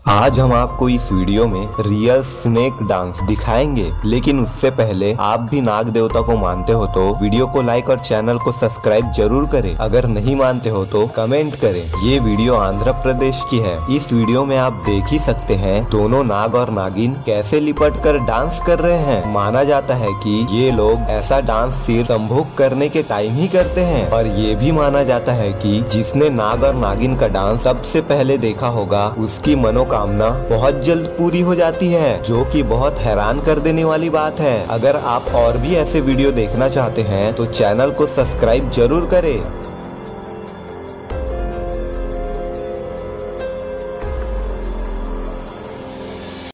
आज हम आपको इस वीडियो में रियल स्नेक डांस दिखाएंगे, लेकिन उससे पहले आप भी नाग देवता को मानते हो तो वीडियो को लाइक और चैनल को सब्सक्राइब जरूर करें। अगर नहीं मानते हो तो कमेंट करें। ये वीडियो आंध्र प्रदेश की है। इस वीडियो में आप देख ही सकते हैं दोनों नाग और नागिन कैसे लिपट कर डांस कर रहे हैं। माना जाता है कि ये लोग ऐसा डांस सिर्फ संभोग करने के टाइम ही करते हैं, और ये भी माना जाता है कि जिसने नाग और नागिन का डांस सबसे पहले देखा होगा उसकी मनोकामना बहुत जल्द पूरी हो जाती है, जो कि बहुत हैरान कर देने वाली बात है। अगर आप और भी ऐसे वीडियो देखना चाहते हैं तो चैनल को सब्सक्राइब जरूर करें।